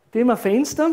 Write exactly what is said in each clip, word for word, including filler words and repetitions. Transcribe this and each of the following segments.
Thema Fenster.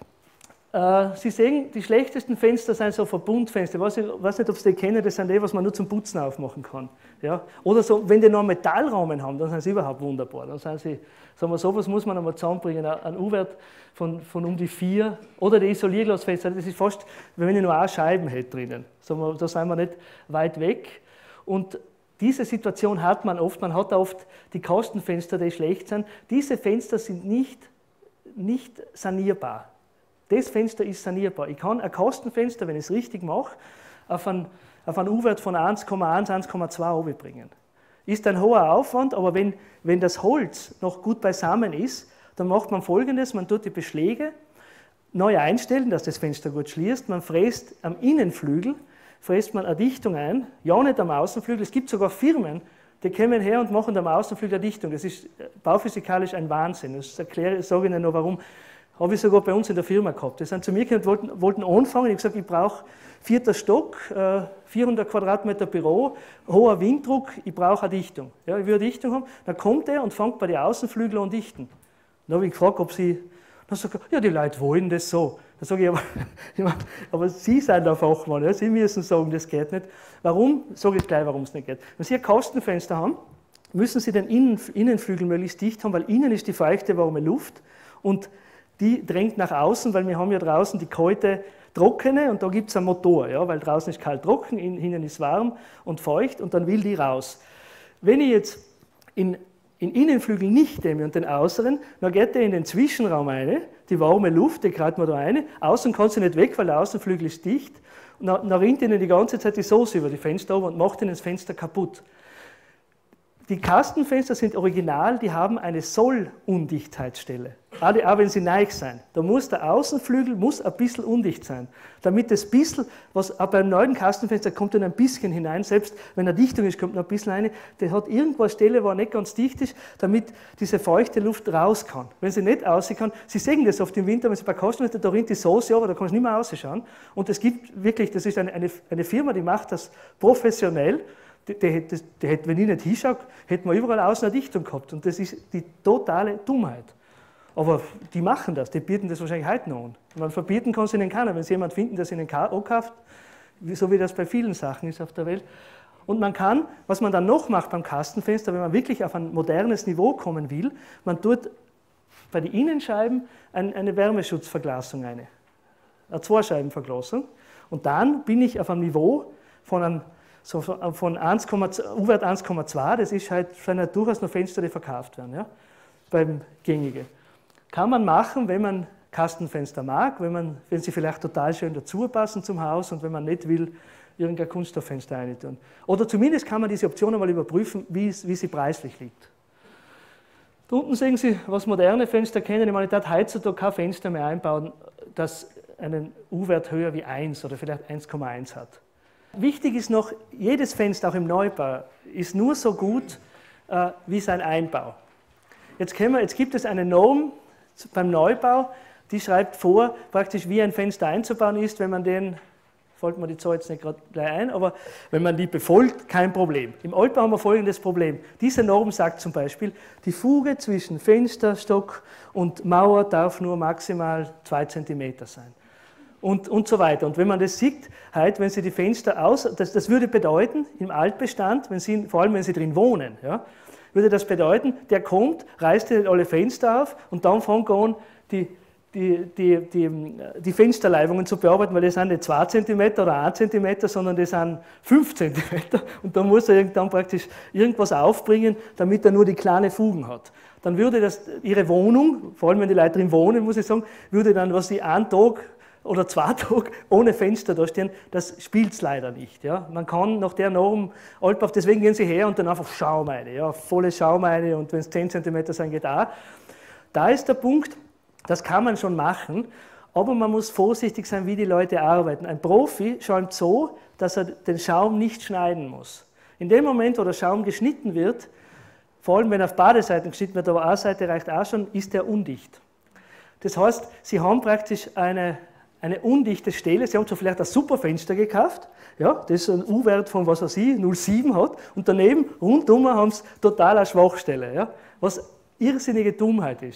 Äh, Sie sehen, die schlechtesten Fenster sind so Verbundfenster. Ich weiß nicht, weiß nicht ob Sie die kennen, das sind die, was man nur zum Putzen aufmachen kann. Ja? Oder so, wenn die noch einen Metallrahmen haben, dann sind sie überhaupt wunderbar. Dann sind sie, sagen wir, sowas muss man einmal zusammenbringen, einen U-Wert von, von um die vier. Oder die Isolierglasfenster, das ist fast, wie wenn ich nur eine Scheiben hätte drinnen. Sagen wir, da sind wir nicht weit weg. Und diese Situation hat man oft, man hat oft die Kastenfenster, die schlecht sind. Diese Fenster sind nicht, nicht sanierbar. Das Fenster ist sanierbar. Ich kann ein Kastenfenster, wenn ich es richtig mache, auf einen, auf einen U-Wert von eins Komma eins, eins Komma zwei runterbringen. Ist ein hoher Aufwand, aber wenn, wenn das Holz noch gut beisammen ist, dann macht man Folgendes, man tut die Beschläge neu einstellen, dass das Fenster gut schließt, man fräst am Innenflügel, fräst man eine Dichtung ein, ja nicht am Außenflügel, es gibt sogar Firmen, die kommen her und machen am Außenflügel eine Dichtung. Das ist bauphysikalisch ein Wahnsinn, das erkläre, ich sage Ihnen noch warum. Habe ich sogar bei uns in der Firma gehabt. Die sind zu mir gekommen und wollten, wollten anfangen. Ich habe gesagt, ich brauche vierter Stock, vierhundert Quadratmeter Büro, hoher Winddruck, ich brauche eine Dichtung. Ja, ich will eine Dichtung haben. Dann kommt er und fängt bei den Außenflügeln an dichten. Dann habe ich gefragt, ob sie, dann sagt er, ja, die Leute wollen das so. Dann sage ich, aber, ich meine, aber Sie sind der Fachmann, ja? Sie müssen sagen, das geht nicht. Warum? Sage ich gleich, warum es nicht geht. Wenn Sie ein Kastenfenster haben, müssen Sie den Innen, Innenflügel möglichst dicht haben, weil innen ist die feuchte, warme Luft und die drängt nach außen, weil wir haben ja draußen die kalte, trockene und da gibt es einen Motor, ja, weil draußen ist kalt trocken, innen ist warm und feucht und dann will die raus. Wenn ich jetzt in, in Innenflügel nicht nehme und den äußeren, dann geht der in den Zwischenraum rein, die warme Luft, die greift man da rein, außen kann sie nicht weg, weil der Außenflügel ist dicht und dann, dann rinnt ihnen die ganze Zeit die Soße über die Fenster und macht ihnen das Fenster kaputt. Die Kastenfenster sind original, die haben eine Soll-Undichtheitsstelle. Auch wenn sie neu sind. Da muss der Außenflügel muss ein bisschen undicht sein. Damit das bisschen, was auch beim neuen Kastenfenster kommt dann ein bisschen hinein, selbst wenn eine Dichtung ist, kommt noch ein bisschen rein. Der hat irgendwo eine Stelle, wo er nicht ganz dicht ist, damit diese feuchte Luft raus kann. Wenn sie nicht raus kann, Sie sehen das oft im Winter, wenn Sie bei Kastenfenster, da rinnt die Soße aber da kann es nicht mehr rausschauen. Und es gibt wirklich, das ist eine, eine, eine Firma, die macht das professionell. Die, die, die, die hätte, wenn ich nicht hinschaue, hätten wir überall außen eine Dichtung gehabt. Und das ist die totale Dummheit. Aber die machen das, die bieten das wahrscheinlich heute noch an. Man verbieten kann es ihnen keiner, wenn sie jemanden finden, der es ihnen ankauft, so wie das bei vielen Sachen ist auf der Welt. Und man kann, was man dann noch macht beim Kastenfenster, wenn man wirklich auf ein modernes Niveau kommen will, man tut bei den Innenscheiben eine Wärmeschutzverglasung rein. Eine Zweischeibenverglasung. Und dann bin ich auf einem Niveau von einem So von U-Wert eins Komma zwei, das ist halt durchaus noch Fenster, die verkauft werden, ja, beim Gängige. Kann man machen, wenn man Kastenfenster mag, wenn, man, wenn sie vielleicht total schön dazu passen zum Haus und wenn man nicht will, irgendein Kunststofffenster rein tun. Oder zumindest kann man diese Option einmal überprüfen, wie, wie sie preislich liegt. Da unten sehen Sie, was moderne Fenster kennen. Ich meine, ich darf heutzutage kein Fenster mehr einbauen, das einen U-Wert höher wie eins oder vielleicht eins Komma eins hat. Wichtig ist noch, jedes Fenster, auch im Neubau, ist nur so gut äh, wie sein Einbau. Jetzt, wir, jetzt gibt es eine Norm beim Neubau, die schreibt vor, praktisch wie ein Fenster einzubauen ist, wenn man den, fällt mir die Zahl jetzt nicht gerade gleich ein, aber wenn man die befolgt, kein Problem. Im Altbau haben wir folgendes Problem. Diese Norm sagt zum Beispiel, die Fuge zwischen Fensterstock und Mauer darf nur maximal zwei Zentimeter sein. Und, und so weiter. Und wenn man das sieht, halt, wenn Sie die Fenster aus, das, das würde bedeuten, im Altbestand, wenn Sie, vor allem wenn Sie drin wohnen, ja, würde das bedeuten, der kommt, reißt nicht alle Fenster auf und dann fängt er an, die, die, die, die, die Fensterleibungen zu bearbeiten, weil das sind nicht zwei Zentimeter oder ein Zentimeter, sondern das sind fünf Zentimeter. Und da muss er dann praktisch irgendwas aufbringen, damit er nur die kleinen Fugen hat. Dann würde das Ihre Wohnung, vor allem wenn die Leute drin wohnen, muss ich sagen, würde dann, was Sie einen Tag oder zwei Tage ohne Fenster da stehen, das spielt es leider nicht. Ja. Man kann nach der Norm, Altbau, deswegen gehen Sie her und dann einfach Schaum rein, ja, volle Schaum rein und wenn es zehn Zentimeter sind, geht auch. Da ist der Punkt, das kann man schon machen, aber man muss vorsichtig sein, wie die Leute arbeiten. Ein Profi schäumt so, dass er den Schaum nicht schneiden muss. In dem Moment, wo der Schaum geschnitten wird, vor allem wenn auf beide Seiten geschnitten wird, aber eine Seite reicht auch schon, ist er undicht. Das heißt, Sie haben praktisch eine eine undichte Stelle. Sie haben zwar vielleicht ein super Fenster gekauft, ja, das einen U-Wert von, was weiß ich, null Komma sieben hat, und daneben, rundum, haben Sie total eine Schwachstelle, ja, was irrsinnige Dummheit ist.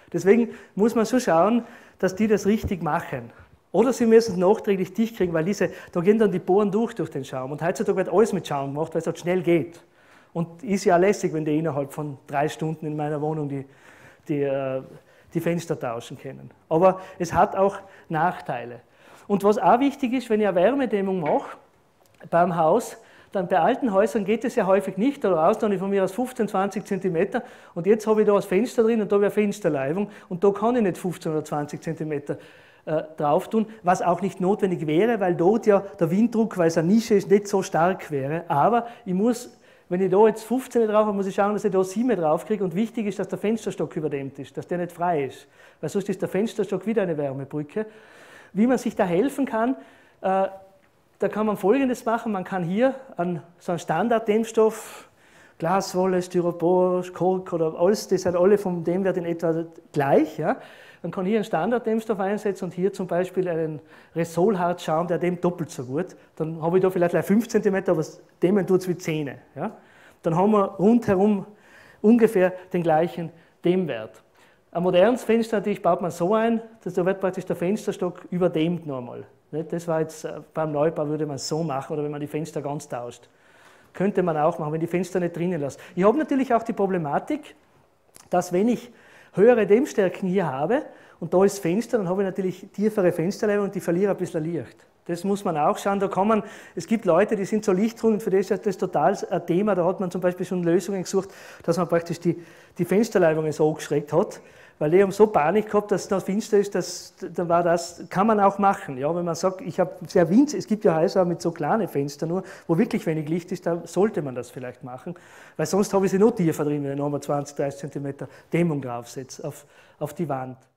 Deswegen muss man schon schauen, dass die das richtig machen. Oder sie müssen es nachträglich dicht kriegen, weil diese, da gehen dann die Poren durch durch den Schaum. Und heutzutage wird alles mit Schaum gemacht, weil es halt schnell geht. Und ist ja lässig, wenn die innerhalb von drei Stunden in meiner Wohnung die, die, die Fenster tauschen können. Aber es hat auch Nachteile. Und was auch wichtig ist, wenn ich eine Wärmedämmung mache beim Haus, dann bei alten Häusern geht es ja häufig nicht, oder aus, dann von mir aus fünfzehn, zwanzig Zentimeter und jetzt habe ich da das Fenster drin und da habe ich eine Fensterleibung und da kann ich nicht fünfzehn oder zwanzig Zentimeter äh, drauf tun, was auch nicht notwendig wäre, weil dort ja der Winddruck, weil es eine Nische ist, nicht so stark wäre, aber ich muss, wenn ich da jetzt fünfzehn drauf habe, muss ich schauen, dass ich da sieben drauf kriege und wichtig ist, dass der Fensterstock überdämmt ist, dass der nicht frei ist, weil sonst ist der Fensterstock wieder eine Wärmebrücke. Wie man sich da helfen kann, äh, da kann man Folgendes machen, man kann hier an so einen Standarddämmstoff, Glaswolle, Styropor, Kork oder alles, die sind alle vom Dämmwert in etwa gleich. Ja. Man kann hier einen Standarddämmstoff einsetzen und hier zum Beispiel einen Resol-Hartschaum, der dämmt doppelt so gut. Dann habe ich da vielleicht fünf Zentimeter, aber dämmen tut es wie Zähne. Ja. Dann haben wir rundherum ungefähr den gleichen Dämmwert. Ein modernes Fenster natürlich baut man so ein, dass da wird praktisch der Fensterstock überdämmt nochmal. Das war jetzt, beim Neubau würde man es so machen, oder wenn man die Fenster ganz tauscht. Könnte man auch machen, wenn die Fenster nicht drinnen lässt. Ich habe natürlich auch die Problematik, dass wenn ich höhere Dämmstärken hier habe und da ist Fenster, dann habe ich natürlich tiefere Fensterleibung und die verliere ein bisschen Licht. Das muss man auch schauen. Da kann man, es gibt Leute, die sind so lichtrunde, für die ist das total ein Thema. Da hat man zum Beispiel schon Lösungen gesucht, dass man praktisch die, die Fensterleibungen so angeschrägt hat, weil die haben so Panik gehabt, dass es noch finster ist, dass, dann war das, kann man auch machen. Ja, wenn man sagt, ich habe sehr winzig, es gibt ja Häuser mit so kleinen Fenstern nur, wo wirklich wenig Licht ist, da sollte man das vielleicht machen, weil sonst habe ich sie noch tiefer drin, wenn ich nochmal zwanzig, dreißig Zentimeter Dämmung draufsetze auf, auf die Wand.